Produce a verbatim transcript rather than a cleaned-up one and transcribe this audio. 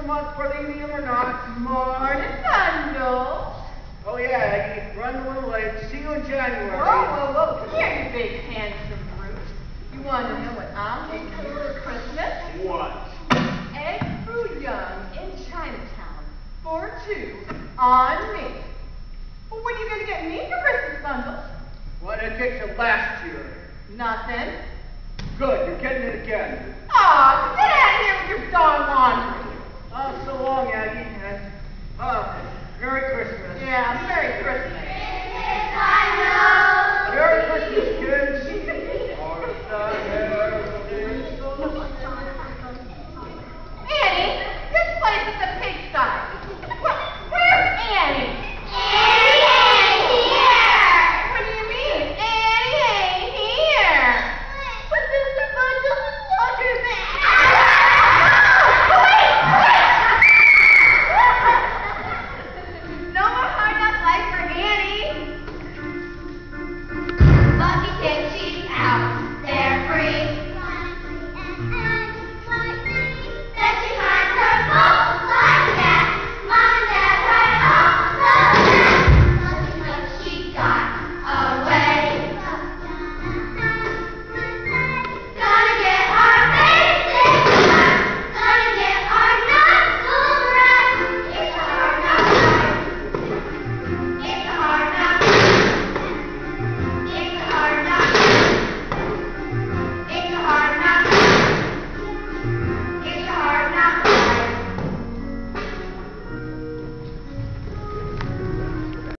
month for leaving him or not? Morning, Bundle. Oh yeah, Aggie, run a little late. See you in January. Whoa, whoa, whoa. Come here, you big handsome brute. You want to know what I'm making for Christmas? What? Egg foo young in Chinatown. For two. On me. Well, what are you going to get me for Christmas, Bundle? What did I get you last year? Nothing. Good, you're getting it again. Aw, get